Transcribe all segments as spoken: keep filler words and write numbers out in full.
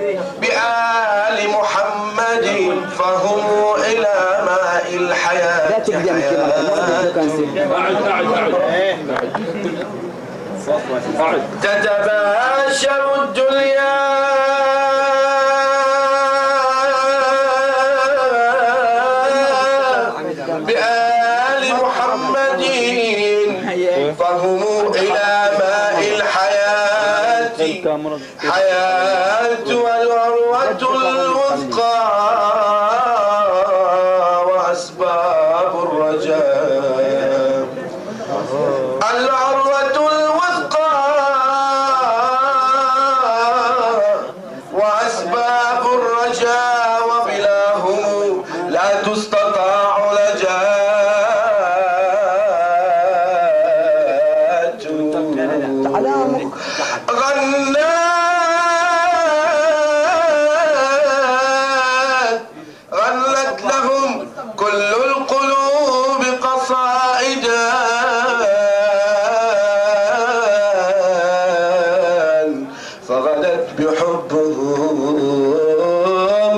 بآل محمد فهم إلى ماء الحياة. لا تقدم كذا. تتباشر الدنيا بآل محمد فهم إلى ماء الحياة. حياة والعروة الوثقى وأسباب الرجاء. العروة الوثقى وأسباب الرجاء وبلاهم لا تستطاع لجاة. غنات غنت لهم كل القلوب قصائدا فغدت بحبهم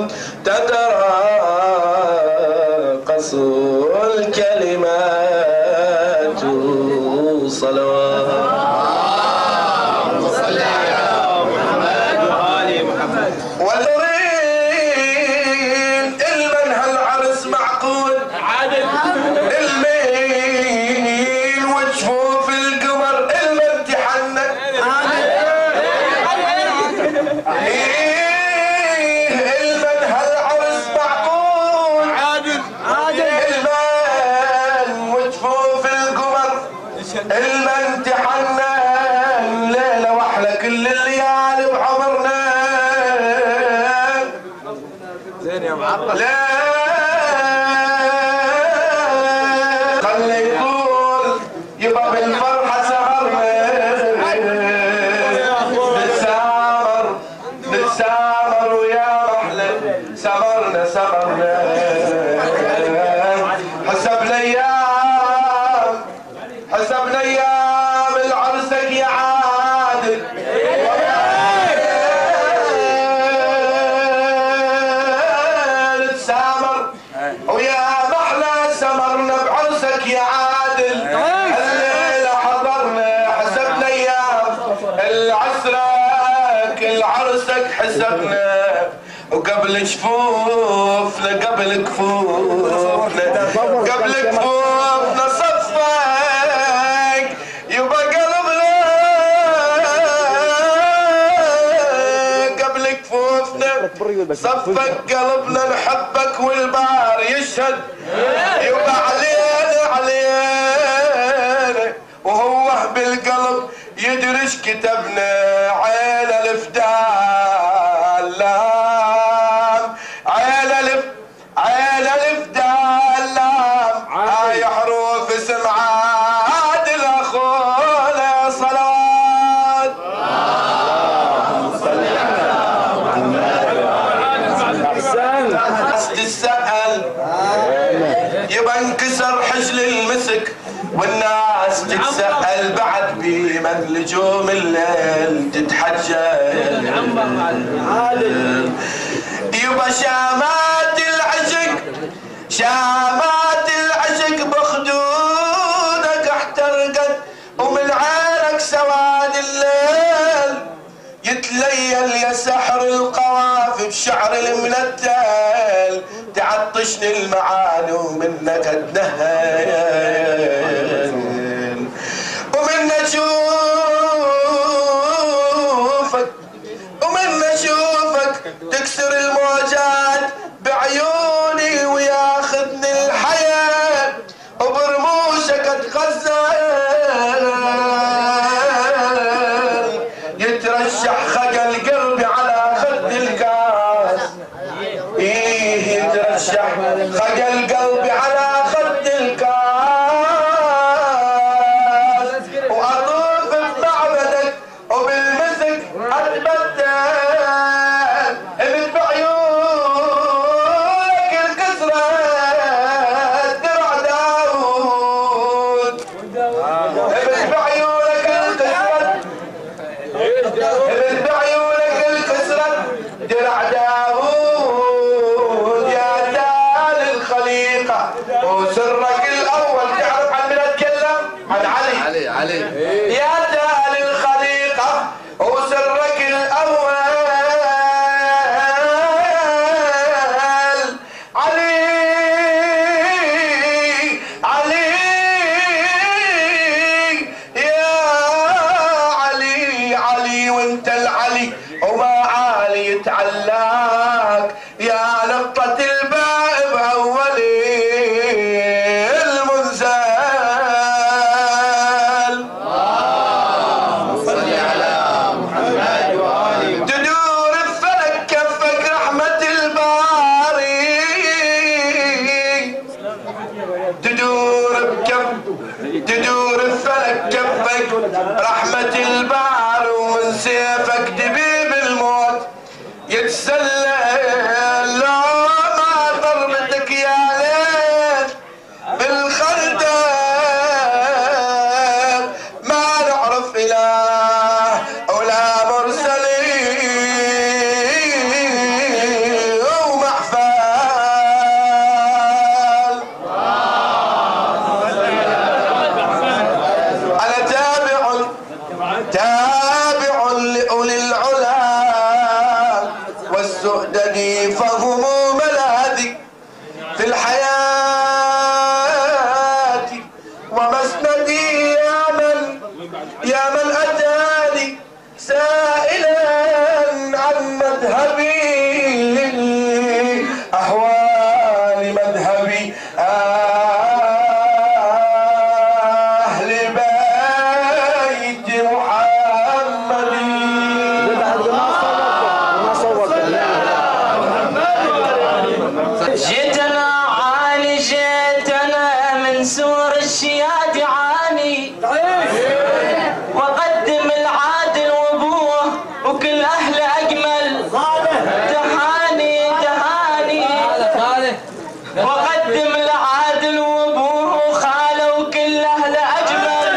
تتراقص الكلمات. صلوات والرين المن هالعرس معقول المين وجفوف القمر المن تحنك المن هالعرس معقول المن وجفوف القمر المن تحنن ليلة واحلى كل الليالي بعمرنا. زين يا معرض. لا خلي يقول يبقى بالفرحة سهرنا نتسامر نتسامر ويا محلى سمرنا سمرنا حسب الايام حسب الايام العرسك يا عادل نتسامر ويا محلى سمرنا بعرسك يا عادل. الليلة حضرنا حسب الايام العسرك العرسك حسبنا وقبل جفوفنا قبل كفوفنا قبل كفوفنا صفك يبقى قلبنا قبل كفوفنا صفك قلبنا نحبك والبار يشهد يبقى علينا علينا وهو بالقلب يدرش كتبنا عيل الفدال عيل الف عيل الفدال هاي حروف اسم عادل اخونا. صلوات تتسأل يبقى انكسر حجل المسك والناس تتسأل بعد بمن لجوم الليل تتحجل. يبقى شامات العشق شامات العشق بخدودك احترقت ومن عينك سواد الليل يتليل يا سحر القوافي بشعر المنتل تعطشني المعاني ومنك اتنهل ومن اشوفك ومن اشوفك تكسر الموجات بعيوني وياخذني الحياة وبرموشك اتغزل يترشح خجل قلبي على خد الكاس. ايه يترشح خجل قلبي على خد الكاس واطوف بمعبدك وبالمسك اتبدل ابد بعيون يتعلاك يا لقطة الباب أولي المنزل. اللهم صل على محمد وآله. تدور الفلك كفك رحمة الباري، تدور بكف تدور الفلك كفك رحمة البار، ومن سيفك دبيب الموت يتسلل. لو ما ضربتك يا ليل بالخندق ما نعرف إله ولا مرسلين ومحفال. أنا تابع تابع لأولي العلا والسؤدد، فهم ملاذي في الحياة ومسندي. يا من يا من أتاني سائلا عن مذهبي أحوال مذهبي أهل بيت محمد. جيتنا عاني جيتنا من سور الشياد عاني، وقدم العادل وابوه وكل اهله اجمل تهاني تهاني. وقدم العادل وابوه وخاله وكل اهله اجمل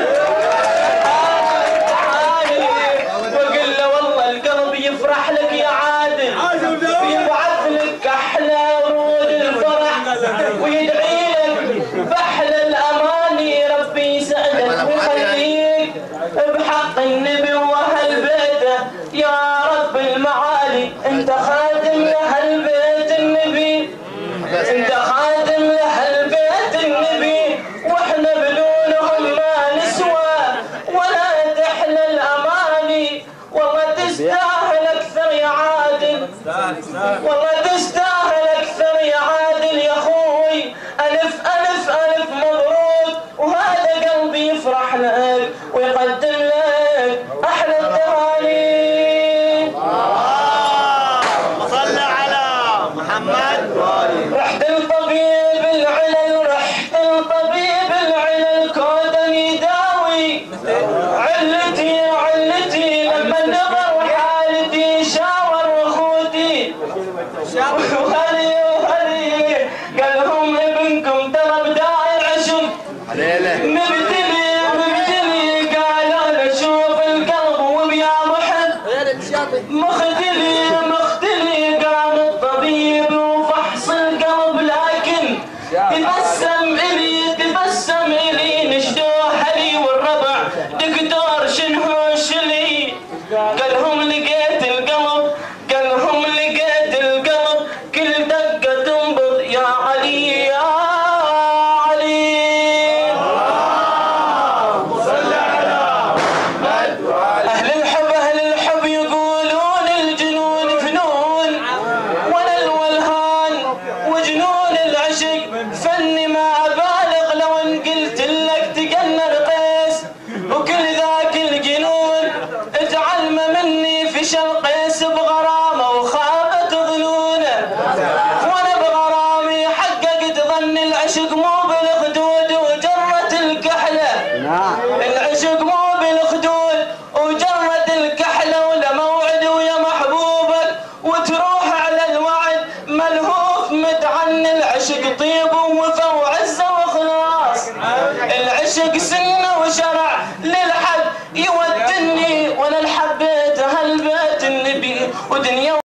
تهاني. وقل له والله القلب يفرح لك يا عادل، ويبعث لك احلى ورود الفرح، ويدعي لك باحلى الاماني. ربي يسعدك ويخليك بحق النبي واهل بيته يا رب المعالي. انت خادم لاهل بيت النبي، انت خادم لاهل بيت النبي، واحنا بدونهم ما نسوى ولا تحلى الاماني. والله تستاهل اكثر يا عادل، والله تستاهل اكثر يا عادل يا اخوي. الف الف الف مبروك، وهذا قلبي يفرح لك ويقدم لك احلى التهاني. اللهم صل على محمد وآله. رحت لطبيب العلل، رحت لطبيب العلل كودا يداوي علتي علتي. لما نظر حالتي شاور اخوتي وخلي